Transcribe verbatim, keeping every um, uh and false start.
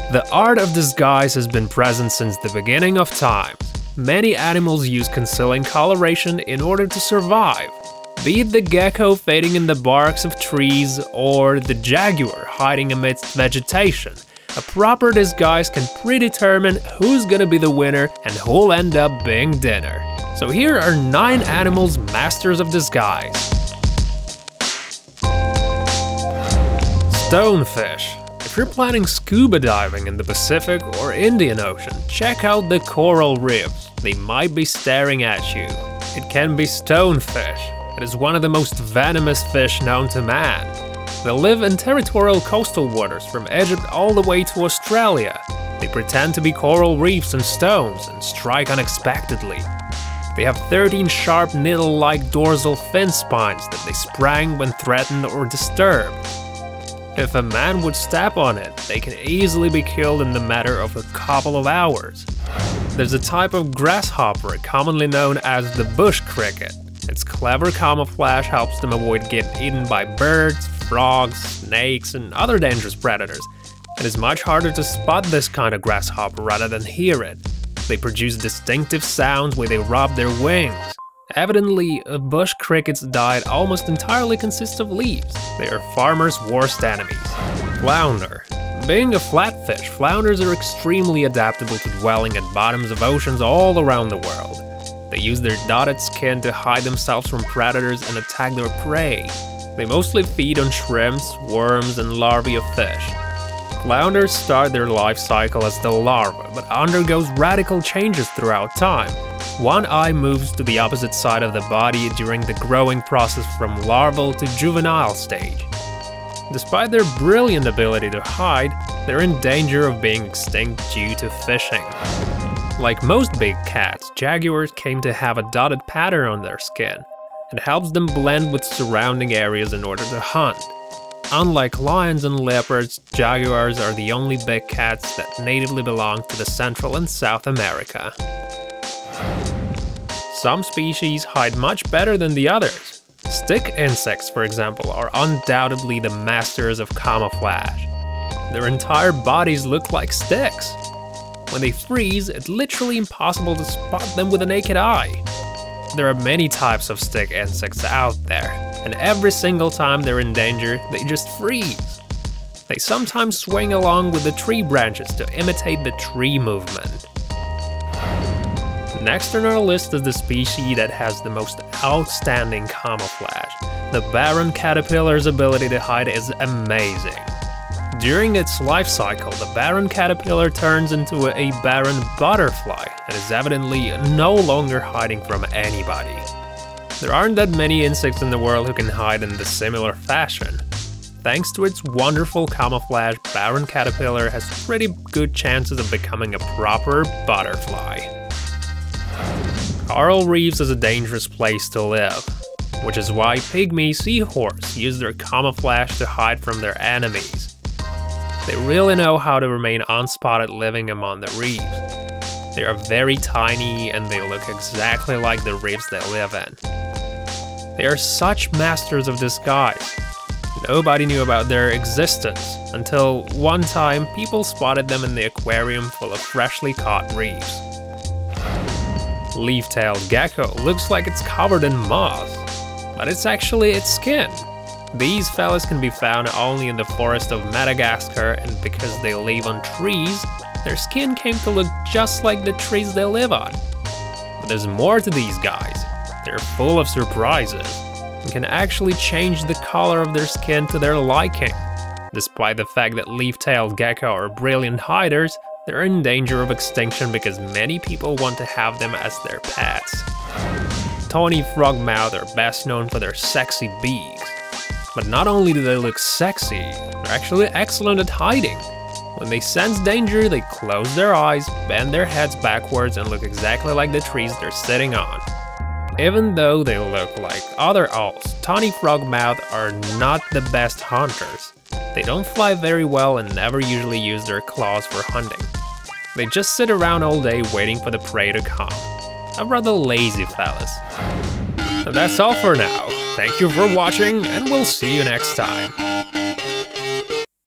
The art of disguise has been present since the beginning of time. Many animals use concealing coloration in order to survive. Be it the gecko fading in the barks of trees or the jaguar hiding amidst vegetation, a proper disguise can predetermine who's gonna be the winner and who'll end up being dinner. So here are nine animals masters of disguise. Stonefish. If you're planning scuba diving in the Pacific or Indian Ocean, check out the coral reefs. They might be staring at you. It can be stonefish. It is one of the most venomous fish known to man. They live in territorial coastal waters from Egypt all the way to Australia. They pretend to be coral reefs and stones and strike unexpectedly. They have thirteen sharp needle-like dorsal fin spines that they sprang when threatened or disturbed. If a man would step on it, they can easily be killed in the matter of a couple of hours. There's a type of grasshopper commonly known as the bush cricket. Its clever camouflage helps them avoid getting eaten by birds, frogs, snakes, and other dangerous predators. It is much harder to spot this kind of grasshopper rather than hear it. They produce distinctive sounds when they rub their wings. Evidently, a bush cricket's diet almost entirely consists of leaves. They are farmers' worst enemies. Flounder. Being a flatfish, flounders are extremely adaptable to dwelling at bottoms of oceans all around the world. They use their dotted skin to hide themselves from predators and attack their prey. They mostly feed on shrimps, worms, and larvae of fish. Flounders start their life cycle as the larva, but undergoes radical changes throughout time. One eye moves to the opposite side of the body during the growing process from larval to juvenile stage. Despite their brilliant ability to hide, they're in danger of being extinct due to fishing. Like most big cats, jaguars came to have a dotted pattern on their skin. It helps them blend with surrounding areas in order to hunt. Unlike lions and leopards, jaguars are the only big cats that natively belong to the Central and South America. Some species hide much better than the others. Stick insects, for example, are undoubtedly the masters of camouflage. Their entire bodies look like sticks. When they freeze, it's literally impossible to spot them with a naked eye. There are many types of stick insects out there, and every single time they're in danger, they just freeze. They sometimes swing along with the tree branches to imitate the tree movement. Next on our list is the species that has the most outstanding camouflage. The barren caterpillar's ability to hide is amazing. During its life cycle, the barren caterpillar turns into a barren butterfly and is evidently no longer hiding from anybody. There aren't that many insects in the world who can hide in this similar fashion. Thanks to its wonderful camouflage, barren caterpillar has pretty good chances of becoming a proper butterfly. Coral reefs is a dangerous place to live, which is why pygmy seahorses use their camouflage to hide from their enemies. They really know how to remain unspotted living among the reefs. They are very tiny and they look exactly like the reefs they live in. They are such masters of disguise. Nobody knew about their existence until one time people spotted them in the aquarium full of freshly caught reefs. Leaf-tailed gecko looks like it's covered in moss, but it's actually its skin. These fellas can be found only in the forest of Madagascar, and because they live on trees, their skin came to look just like the trees they live on. But there's more to these guys. They're full of surprises, and can actually change the color of their skin to their liking. Despite the fact that leaf-tailed gecko are brilliant hiders, they're in danger of extinction because many people want to have them as their pets. Tawny frogmouth are best known for their sexy beaks. But not only do they look sexy, they're actually excellent at hiding. When they sense danger, they close their eyes, bend their heads backwards, and look exactly like the trees they're sitting on. Even though they look like other owls, tawny frogmouth are not the best hunters. They don't fly very well and never usually use their claws for hunting. They just sit around all day waiting for the prey to come. A rather lazy fellas. And that's all for now. Thank you for watching, and we'll see you next time.